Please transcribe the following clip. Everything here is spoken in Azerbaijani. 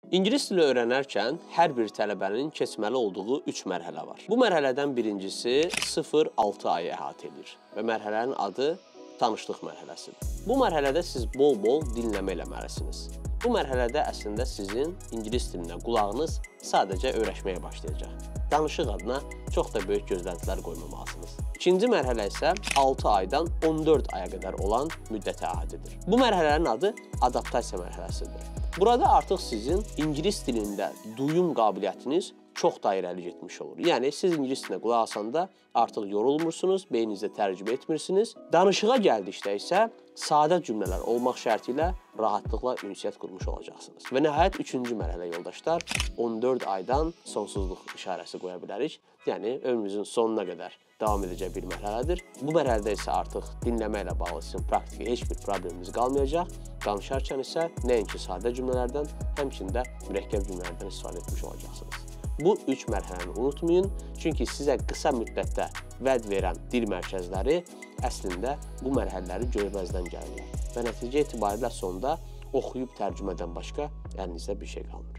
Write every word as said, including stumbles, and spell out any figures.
İngilis dili öyrənərkən hər bir tələbənin keçməli olduğu üç mərhələ var. Bu mərhələdən birincisi sıfır altı ayı əhatə edir və mərhələnin adı tanışlıq mərhələsidir. Bu mərhələdə siz bol-bol dinləmə eləməlisiniz. Bu mərhələdə əslində sizin ingilis dilinə qulağınız sadəcə öyrəşməyə başlayacaq. Danışıq adına çox da böyük gözləntilər qoymamalısınız. İkinci mərhələ isə altı aydan on dörd aya qədər olan müddətə aid edir. Bu mərhələnin adı adaptasiya mərhələsidir. Burada artıq sizin ingilis dilində duyum qabiliyyətiniz çox da irəli getmiş olur. Yəni, siz ingilis dilinə qulaq asanda artıq yorulmursunuz, beyninizdə tərcümə etmirsiniz. Danışığa gəldikdə isə sadə cümlələr olmaq şərti ilə rahatlıqla ünsiyyət qurmuş olacaqsınız. Və nəhayət üçüncü mərhələ yoldaşlar, on dörd aydan sonsuzluq işarəsi qoya bilərik. Yəni, ömrümüzün sonuna qədər davam edəcək bir mərhələdir. Bu mərhələdə isə artıq dinləmə ilə bağlı sizin praktiki heç bir probleminiz qalmayacaq. Danışarkən isə nəinki sadə cümlələrdən, həmçində mürəkkəb cümlələrdən istifadə etmiş olacaqsınız. Bu üç mərhələni unutmayın, çünki sizə qısa müddətdə vəd verən dil mərkəzləri əslində bu mərhələləri görməzdən gəlirlər və nəticə etibarilə sonda oxuyub tərcümədən başqa əlinizdə bir şey qalmır.